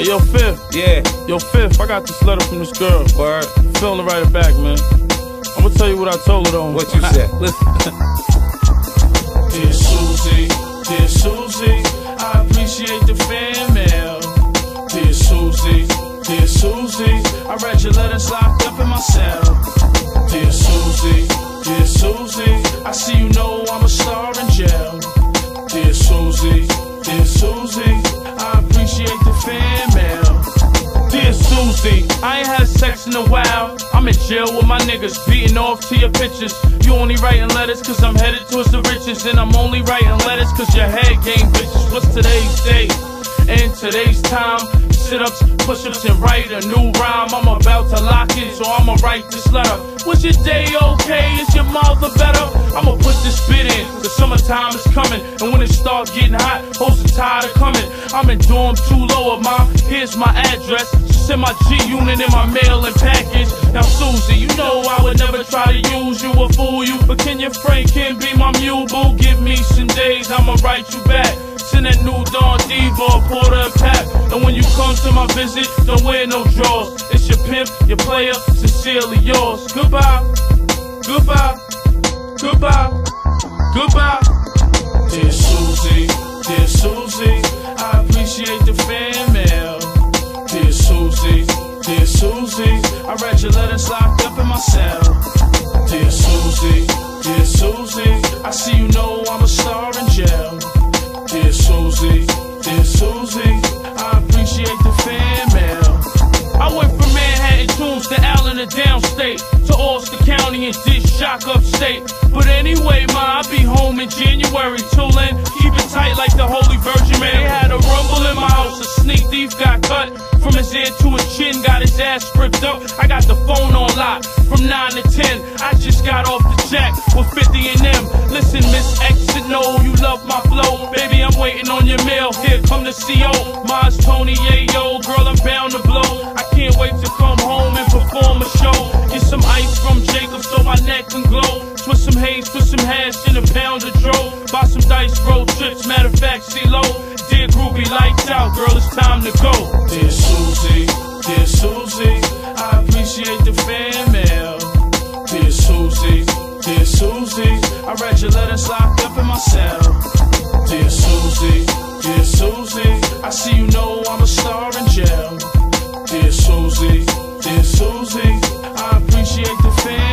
Hey, yo, Fifth. Yeah. Yo, Fifth, I got this letter from this girl. Word. I'm feeling to write it back, man. I'm gonna tell you what I told her, though. What you said? Listen. Dear Susie, I appreciate the fan mail. Dear Susie, I read your letters locked up in my cell. Dear Susie, I see you know I'm a star in jail. Dear Susie, I appreciate the fan mail. Dear Susie, I ain't had sex in a while. I'm in jail with my niggas, beating off to your pictures. You only writing letters cause I'm headed towards the riches. And I'm only writing letters cause your head game bitches. What's today's date? In today's time, sit-ups, push-ups, and write a new rhyme. I'm about to lock in, so I'ma write this letter. Was your day okay? Is your mother better? I'ma put this bit in, the summertime is coming. And when it starts getting hot, hoes are tired of coming. I'm in dorm 2 lower, ma. Here's my address. Send my G-Unit in my mail and package. Now Susie, you know I would never try to use you or fool you, but can your friend Kim be my mule, boo? Give me some days, I'ma write you back. Send that new Dawn Diva, Porter and Pap. And when you come to my visit, don't wear no drawers. It's your pimp, your player, sincerely yours. Goodbye, goodbye, goodbye, goodbye. Dear Susie, I appreciate the fan mail. Dear Susie, I read your letters locked up in my cell. Dear Susie, I see you know I'm a star in jail. Dear Susie, I appreciate the fan mail. I went from Manhattan Tombs to Allen and downstate, to Ulster County and did shock upstate. But anyway, ma, I'll be home in January. Till then, keep it tight like the Holy Virgin Mary. They had a rumble in my house, a sneak thief got cut. From his ear to his chin, got his ass stripped up. I got the phone on lock, from 9 to 10. I just got off the jack with 50 and them. Listen, Miss Exit, know you love my flow. Baby, I'm waiting on your mail, here come the CO. Mine's Tony, yo, girl, I'm bound to blow. I can't wait to come home and perform a show. Get some ice from Jacob so my neck can glow. Twist some haze, put some hash in a pound of dro. Buy some dice, road trips, matter of fact, see low. Dear groupie, lights out, girl, it's time to go. Dear Susie, I appreciate the fan mail. Dear Susie, I read your letters locked up in my cell. Dear Susie, I see you know I'm a star in jail. Dear Susie, I appreciate the fan